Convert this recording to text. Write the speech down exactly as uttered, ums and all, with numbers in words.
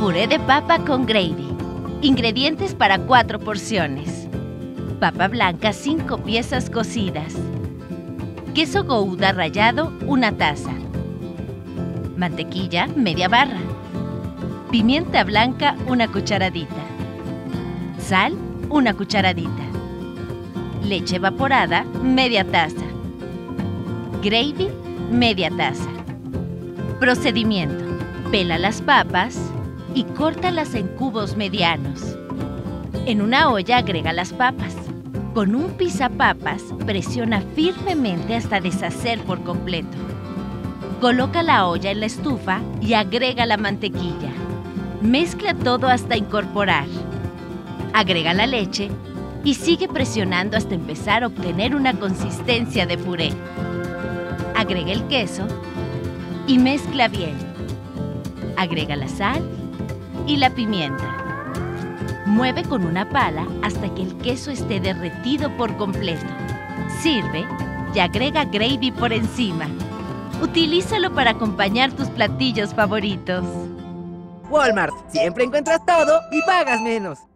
Puré de papa con gravy. Ingredientes para cuatro porciones. Papa blanca, cinco piezas cocidas. Queso Gouda rallado, una taza. Mantequilla, media barra. Pimienta blanca, una cucharadita. Sal, una cucharadita. Leche evaporada, media taza. Gravy, media taza. Procedimiento: pela las papas y córtalas en cubos medianos. En una olla agrega las papas. Con un pisapapas, presiona firmemente hasta deshacer por completo. Coloca la olla en la estufa y agrega la mantequilla. Mezcla todo hasta incorporar. Agrega la leche y sigue presionando hasta empezar a obtener una consistencia de puré. Agrega el queso y mezcla bien. Agrega la sal y la pimienta. Mueve con una pala hasta que el queso esté derretido por completo. Sirve y agrega gravy por encima. Utilízalo para acompañar tus platillos favoritos. Walmart, siempre encuentras todo y pagas menos.